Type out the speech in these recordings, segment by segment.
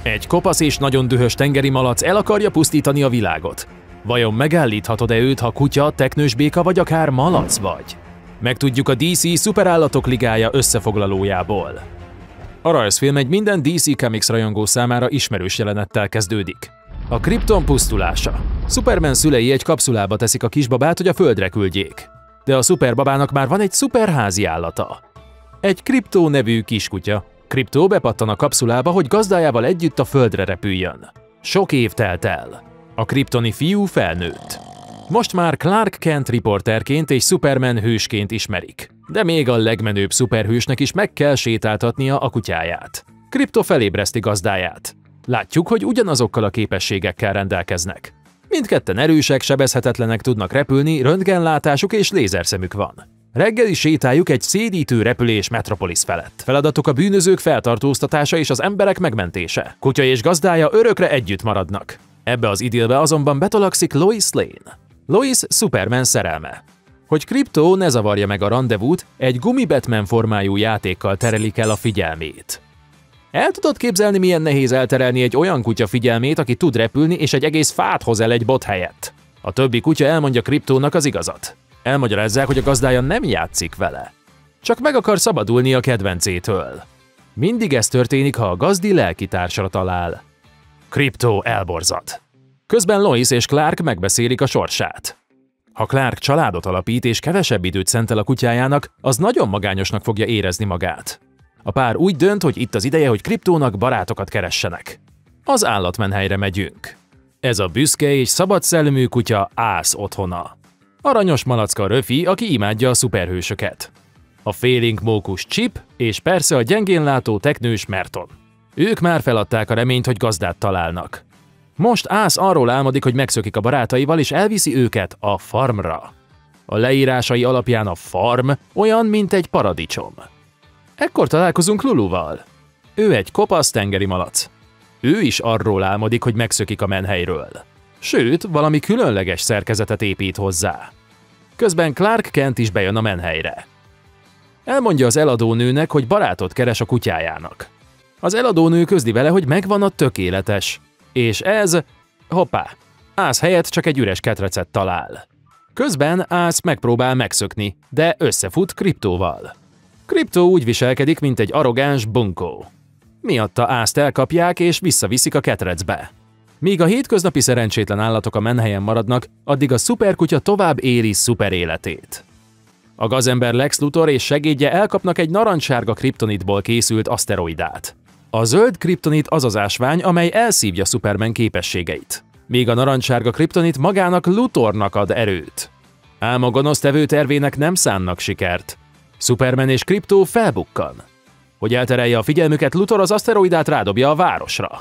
Egy kopasz és nagyon dühös tengeri malac el akarja pusztítani a világot. Vajon megállíthatod-e őt, ha kutya, teknős béka vagy akár malac vagy? Megtudjuk a DC Szuperállatok Ligája összefoglalójából. A rajzfilm egy minden DC Comics rajongó számára ismerős jelenettel kezdődik. A Krypton pusztulása. Superman szülei egy kapszulába teszik a kisbabát, hogy a földre küldjék. De a szuperbabának már van egy szuperházi állata. Egy Krypto nevű kiskutya. Krypto bepattan a kapszulába, hogy gazdájával együtt a földre repüljön. Sok év telt el. A kryptoni fiú felnőtt. Most már Clark Kent riporterként és Superman hősként ismerik. De még a legmenőbb szuperhősnek is meg kell sétáltatnia a kutyáját. Krypto felébreszti gazdáját. Látjuk, hogy ugyanazokkal a képességekkel rendelkeznek. Mindketten erősek, sebezhetetlenek, tudnak repülni, röntgenlátásuk és lézerszemük van. Reggeli sétájuk egy szédítő repülés Metropolis felett. Feladatuk a bűnözők feltartóztatása és az emberek megmentése. Kutya és gazdája örökre együtt maradnak. Ebbe az idillbe azonban betolakszik Lois Lane. Lois Superman szerelme. Hogy Krypto ne zavarja meg a randevút, egy gumi-Batman formájú játékkal terelik el a figyelmét. El tudod képzelni, milyen nehéz elterelni egy olyan kutya figyelmét, aki tud repülni és egy egész fát hoz el egy bot helyett? A többi kutya elmondja Kryptónak az igazat. Elmagyarázzák, hogy a gazdája nem játszik vele. Csak meg akar szabadulni a kedvencétől. Mindig ez történik, ha a gazdi lelkitársra talál. Krypto elborzad. Közben Lois és Clark megbeszélik a sorsát. Ha Clark családot alapít és kevesebb időt szentel a kutyájának, az nagyon magányosnak fogja érezni magát. A pár úgy dönt, hogy itt az ideje, hogy Kryptónak barátokat keressenek. Az állatmenhelyre megyünk. Ez a büszke és szabad szellemű kutya Ász otthona. Aranyos malacka Röfi, aki imádja a szuperhősöket. A félénk mókus Chip, és persze a gyengénlátó teknős Merton. Ők már feladták a reményt, hogy gazdát találnak. Most Ász arról álmodik, hogy megszökik a barátaival, és elviszi őket a farmra. A leírásai alapján a farm olyan, mint egy paradicsom. Ekkor találkozunk Luluval. Ő egy kopasz tengeri malac. Ő is arról álmodik, hogy megszökik a menhelyről. Sőt, valami különleges szerkezetet épít hozzá. Közben Clark Kent is bejön a menhelyre. Elmondja az eladónőnek, hogy barátot keres a kutyájának. Az eladónő közli vele, hogy megvan a tökéletes. És ez... hoppá! Ász helyett csak egy üres ketrecet talál. Közben Ász megpróbál megszökni, de összefut Kryptóval. Krypto úgy viselkedik, mint egy arrogáns bunkó. Miatta Ászt elkapják és visszaviszik a ketrecbe. Míg a hétköznapi szerencsétlen állatok a menhelyen maradnak, addig a szuperkutya tovább éli szuper életét. A gazember Lex Luthor és segédje elkapnak egy narancssárga kriptonitból készült aszteroidát. A zöld kriptonit az az ásvány, amely elszívja Superman képességeit. Míg a narancssárga kriptonit magának Luthornak ad erőt. Ám a gonosztevő tervének nem szánnak sikert. Superman és Krypto felbukkan. Hogy elterelje a figyelmüket, Luthor az aszteroidát rádobja a városra.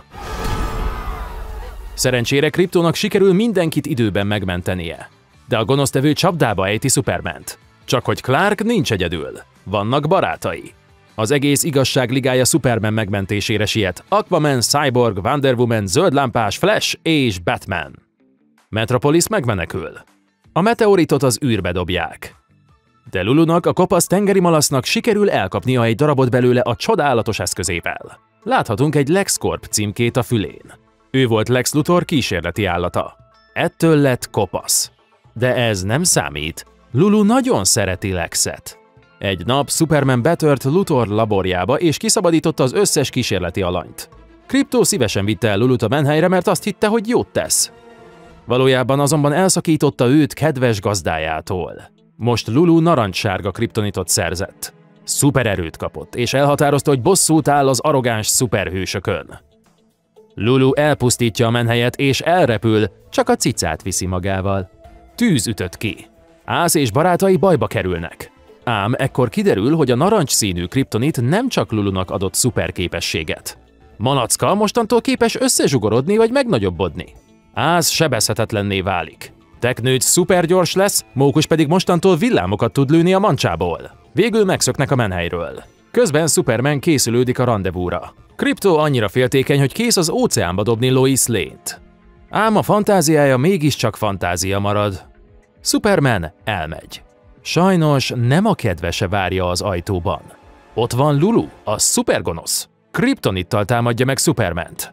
Szerencsére Kryptónak sikerül mindenkit időben megmentenie. De a gonosztevő csapdába ejti Supermant. Csak hogy Clark nincs egyedül. Vannak barátai. Az egész igazság ligája Superman megmentésére siet. Aquaman, Cyborg, Wonder Woman, Zöldlámpás, Flash és Batman. Metropolis megmenekül. A meteoritot az űrbe dobják. De Lulunak, a kopasz tengeri malasznak sikerül elkapnia egy darabot belőle a csodálatos eszközével. Láthatunk egy LexCorp címkét a fülén. Ő volt Lex Luthor kísérleti állata. Ettől lett kopasz. De ez nem számít. Lulu nagyon szereti Lexet. Egy nap Superman betört Luthor laborjába és kiszabadította az összes kísérleti alanyt. Krypto szívesen vitte el Lulut a menhelyre, mert azt hitte, hogy jót tesz. Valójában azonban elszakította őt kedves gazdájától. Most Lulu narancssárga kriptonitot szerzett. Szupererőt kapott, és elhatározta, hogy bosszút áll az arrogáns szuperhősökön. Lulu elpusztítja a menhelyet és elrepül, csak a cicát viszi magával. Tűz ütött ki. Ász és barátai bajba kerülnek. Ám ekkor kiderül, hogy a narancsszínű kriptonit nem csak Lulunak adott szuperképességet. Malacka mostantól képes összezsugorodni vagy megnagyobbodni. Ász sebezhetetlenné válik. Teknőt szupergyors lesz, Mókus pedig mostantól villámokat tud lőni a mancsából. Végül megszöknek a menhelyről. Közben Superman készülődik a randevúra. Krypto annyira féltékeny, hogy kész az óceánba dobni Lois Lane-t. Ám a fantáziája mégiscsak fantázia marad. Superman elmegy. Sajnos nem a kedvese várja az ajtóban. Ott van Lulu, a szupergonosz. Kryptonittal támadja meg Supermant.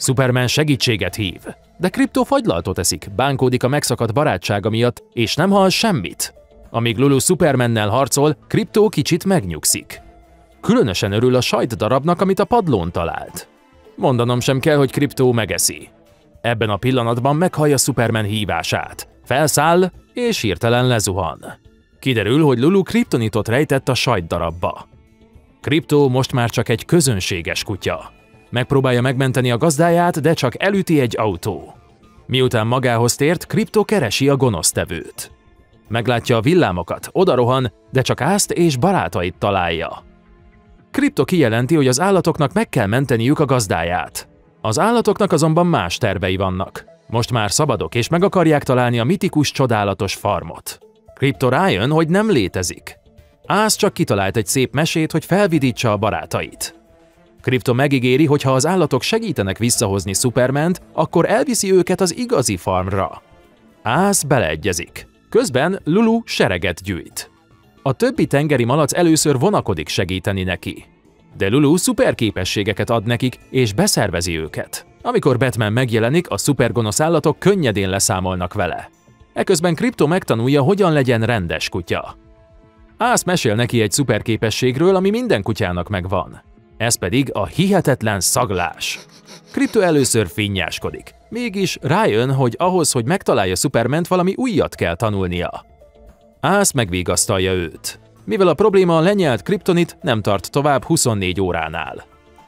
Superman segítséget hív, de Krypto fagylaltot eszik, bánkódik a megszakadt barátsága miatt, és nem hall semmit. Amíg Lulu Supermannel harcol, Krypto kicsit megnyugszik. Különösen örül a sajtdarabnak, amit a padlón talált. Mondanom sem kell, hogy Krypto megeszi. Ebben a pillanatban meghallja Superman hívását. Felszáll, és hirtelen lezuhan. Kiderül, hogy Lulu kriptonitot rejtett a sajtdarabba. Krypto most már csak egy közönséges kutya. Megpróbálja megmenteni a gazdáját, de csak elüti egy autó. Miután magához tért, Krypto keresi a gonosztevőt. Meglátja a villámokat, odarohan, de csak Ászt és barátait találja. Krypto kijelenti, hogy az állatoknak meg kell menteniük a gazdáját. Az állatoknak azonban más tervei vannak. Most már szabadok, és meg akarják találni a mitikus, csodálatos farmot. Krypto rájön, hogy nem létezik. Ászt csak kitalált egy szép mesét, hogy felvidítsa a barátait. Krypto megígéri, hogy ha az állatok segítenek visszahozni Supermant, akkor elviszi őket az igazi farmra. Ászt beleegyezik. Közben Lulu sereget gyűjt. A többi tengeri malac először vonakodik segíteni neki. De Lulu szuperképességeket ad nekik, és beszervezi őket. Amikor Batman megjelenik, a szupergonosz állatok könnyedén leszámolnak vele. Eközben Krypto megtanulja, hogyan legyen rendes kutya. Ászt mesél neki egy szuperképességről, ami minden kutyának megvan. Ez pedig a hihetetlen szaglás. Krypto először finnyáskodik. Mégis rájön, hogy ahhoz, hogy megtalálja Supermant, valami újat kell tanulnia. Ászt megvigasztalja őt. Mivel a probléma a lenyelt kriptonit, nem tart tovább 24 óránál.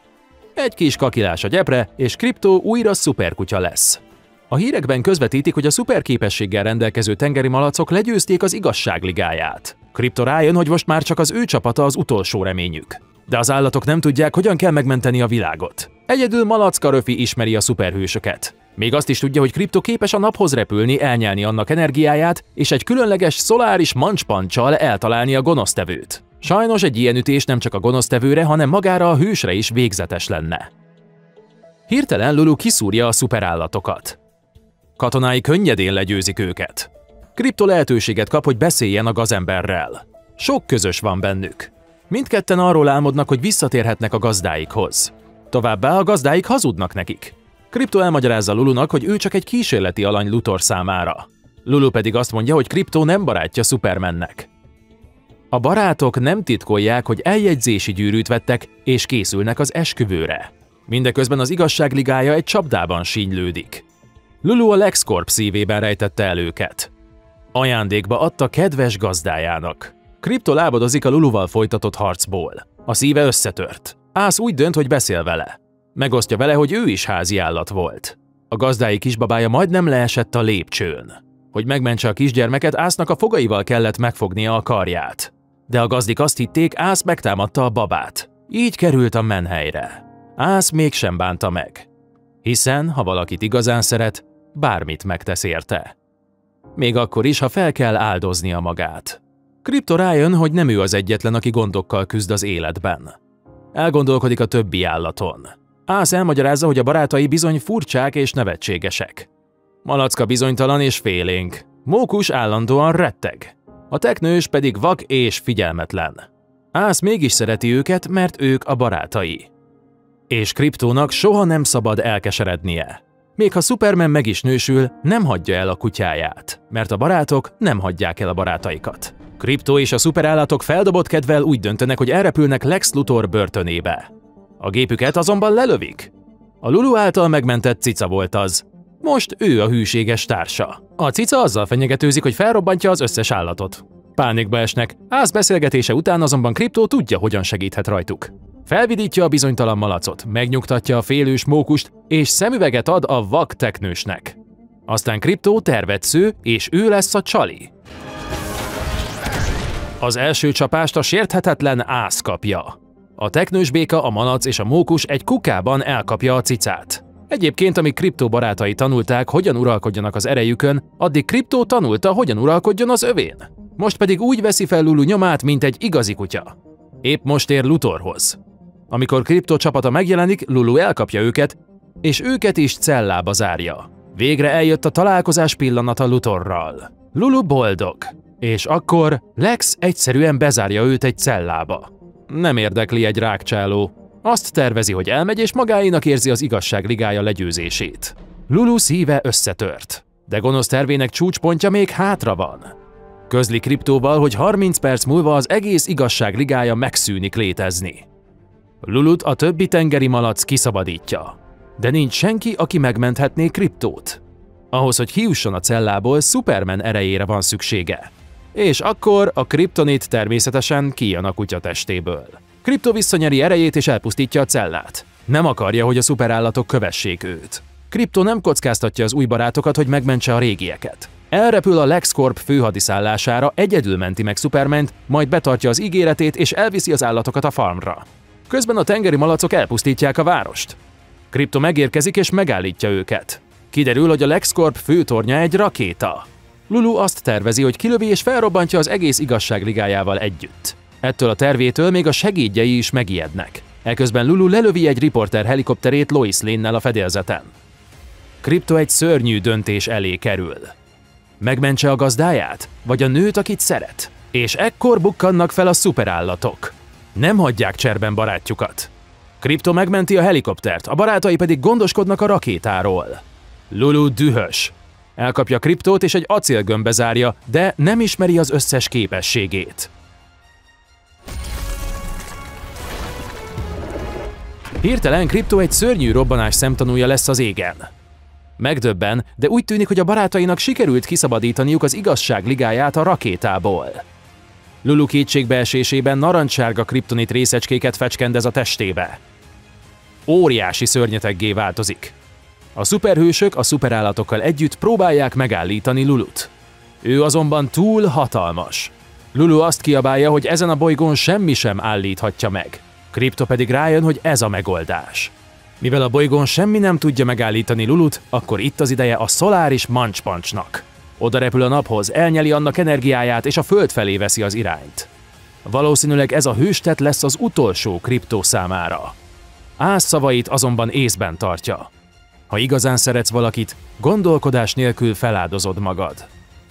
Egy kis kakilás a gyepre, és Krypto újra szuperkutya lesz. A hírekben közvetítik, hogy a szuperképességgel rendelkező tengeri malacok legyőzték az igazság ligáját. Krypto rájön, hogy most már csak az ő csapata az utolsó reményük. De az állatok nem tudják, hogyan kell megmenteni a világot. Egyedül Malacka Röfi ismeri a szuperhősöket. Még azt is tudja, hogy Krypto képes a naphoz repülni, elnyelni annak energiáját, és egy különleges szoláris mancspancsal eltalálni a gonosztevőt. Sajnos egy ilyen ütés nem csak a gonosztevőre, hanem magára a hősre is végzetes lenne. Hirtelen Lulu kiszúrja a szuperállatokat. Katonái könnyedén legyőzik őket. Krypto lehetőséget kap, hogy beszéljen a gazemberrel. Sok közös van bennük. Mindketten arról álmodnak, hogy visszatérhetnek a gazdáikhoz. Továbbá a gazdáik hazudnak nekik. Krypto elmagyarázza Lulunak, hogy ő csak egy kísérleti alany Luthor számára. Lulu pedig azt mondja, hogy Krypto nem barátja Supermannek. A barátok nem titkolják, hogy eljegyzési gyűrűt vettek, és készülnek az esküvőre. Mindeközben az igazság ligája egy csapdában sínylődik. Lulu a LexCorp szívében rejtette el őket. Ajándékba adta kedves gazdájának. Krypto lábadozik a Luluval folytatott harcból. A szíve összetört. Ászt úgy dönt, hogy beszél vele. Megosztja vele, hogy ő is házi állat volt. A gazdái kisbabája majdnem leesett a lépcsőn. Hogy megmentse a kisgyermeket, Ásznak a fogaival kellett megfognia a karját. De a gazdik azt hitték, Ászt megtámadta a babát. Így került a menhelyre. Ászt mégsem bánta meg. Hiszen, ha valakit igazán szeret, bármit megtesz érte. Még akkor is, ha fel kell áldoznia magát. Krypto rájön, hogy nem ő az egyetlen, aki gondokkal küzd az életben. Elgondolkodik a többi állaton. Ászt elmagyarázza, hogy a barátai bizony furcsák és nevetségesek. Malacka bizonytalan és félénk. Mókus állandóan retteg. A teknős pedig vak és figyelmetlen. Ászt mégis szereti őket, mert ők a barátai. És Kryptónak soha nem szabad elkeserednie. Még ha Superman meg is nősül, nem hagyja el a kutyáját, mert a barátok nem hagyják el a barátaikat. Krypto és a szuperállatok feldobott kedvel úgy döntenek, hogy elrepülnek Lex Luthor börtönébe. A gépüket azonban lelövik. A Lulu által megmentett cica volt az. Most ő a hűséges társa. A cica azzal fenyegetőzik, hogy felrobbantja az összes állatot. Pánikba esnek, Ászt beszélgetése után azonban Krypto tudja, hogyan segíthet rajtuk. Felvidítja a bizonytalan malacot, megnyugtatja a félős mókust, és szemüveget ad a vak teknősnek. Aztán Krypto tervet sző, és ő lesz a csali. Az első csapást a sérthetetlen Ászt kapja. A teknős béka, a malac és a mókus egy kukában elkapja a cicát. Egyébként, amíg Krypto barátai tanulták, hogyan uralkodjanak az erejükön, addig Krypto tanulta, hogyan uralkodjon az övén. Most pedig úgy veszi fel Lulu nyomát, mint egy igazi kutya. Épp most ér Luthorhoz. Amikor Krypto csapata megjelenik, Lulu elkapja őket, és őket is cellába zárja. Végre eljött a találkozás pillanata Luthorral. Lulu boldog. És akkor Lex egyszerűen bezárja őt egy cellába. Nem érdekli egy rákcsáló. Azt tervezi, hogy elmegy és magáénak érzi az igazság ligája legyőzését. Lulu szíve összetört, de gonosz tervének csúcspontja még hátra van. Közli Kryptóval, hogy 30 perc múlva az egész igazság ligája megszűnik létezni. Lulut a többi tengeri malac kiszabadítja, de nincs senki, aki megmenthetné Kryptót. Ahhoz, hogy kijusson a cellából, Superman erejére van szüksége. És akkor a kriptonit természetesen kijön a kutya testéből. Krypto visszanyeri erejét és elpusztítja a cellát. Nem akarja, hogy a szuperállatok kövessék őt. Krypto nem kockáztatja az új barátokat, hogy megmentse a régieket. Elrepül a LexCorp főhadiszállására, egyedül menti meg Supermant, majd betartja az ígéretét és elviszi az állatokat a farmra. Közben a tengeri malacok elpusztítják a várost. Krypto megérkezik és megállítja őket. Kiderül, hogy a LexCorp főtornya egy rakéta. Lulu azt tervezi, hogy kilövi és felrobbantja az egész igazság ligájával együtt. Ettől a tervétől még a segédjei is megijednek. Eközben Lulu lelövi egy riporter helikopterét Lois Lane-nel a fedélzeten. Krypto egy szörnyű döntés elé kerül. Megmentse a gazdáját, vagy a nőt, akit szeret? És ekkor bukkannak fel a szuperállatok. Nem hagyják cserben barátjukat. Krypto megmenti a helikoptert, a barátai pedig gondoskodnak a rakétáról. Lulu dühös. Elkapja Kryptót és egy acélgömbbe zárja, de nem ismeri az összes képességét. Hirtelen Krypto egy szörnyű robbanás szemtanúja lesz az égen. Megdöbben, de úgy tűnik, hogy a barátainak kiszabadítaniuk az igazság ligáját a rakétából. Lulu kétségbeesésében narancssárga kriptonit részecskéket fecskendez a testébe. Óriási szörnyeteggé változik. A szuperhősök a szuperállatokkal együtt próbálják megállítani Lulut. Ő azonban túl hatalmas. Lulu azt kiabálja, hogy ezen a bolygón semmi sem állíthatja meg. Krypto pedig rájön, hogy ez a megoldás. Mivel a bolygón semmi nem tudja megállítani Lulut, akkor itt az ideje a Solaris Munchpunchnak. Oda repül a naphoz, elnyeli annak energiáját és a Föld felé veszi az irányt. Valószínűleg ez a hőstett lesz az utolsó Krypto számára. Ász szavait azonban észben tartja. Ha igazán szeretsz valakit, gondolkodás nélkül feláldozod magad.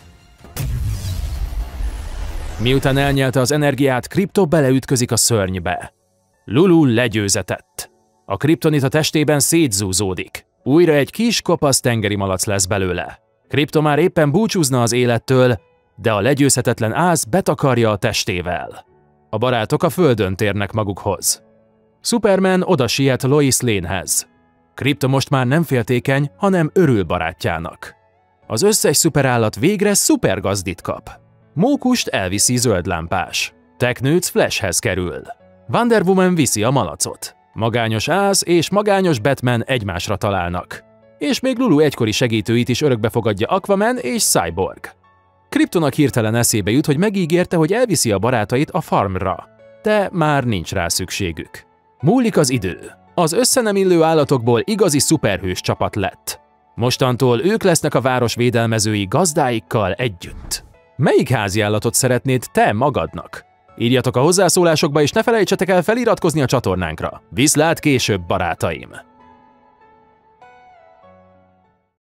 Miután elnyelte az energiát, Krypto beleütközik a szörnybe. Lulu legyőzetett. A kriptonit a testében szétzúzódik. Újra egy kis kopasz tengeri malac lesz belőle. Krypto már éppen búcsúzna az élettől, de a legyőzhetetlen ász betakarja a testével. A barátok a földön térnek magukhoz. Superman oda siet Lois Lane-hez. Krypto most már nem féltékeny, hanem örül barátjának. Az összes szuperállat végre szupergazdit kap. Mókust elviszi zöldlámpás. Teknőc Flashhez kerül. Wonder Woman viszi a malacot. Magányos ász és magányos Batman egymásra találnak. És még Lulu egykori segítőit is örökbe fogadja Aquaman és Cyborg. Kryptonak hirtelen eszébe jut, hogy megígérte, hogy elviszi a barátait a farmra, de már nincs rá szükségük. Múlik az idő. Az össze nem illő állatokból igazi szuperhős csapat lett. Mostantól ők lesznek a város védelmezői gazdáikkal együtt. Melyik háziállatot szeretnéd te magadnak? Írjatok a hozzászólásokba, és ne felejtsetek el feliratkozni a csatornánkra. Viszlát később, barátaim!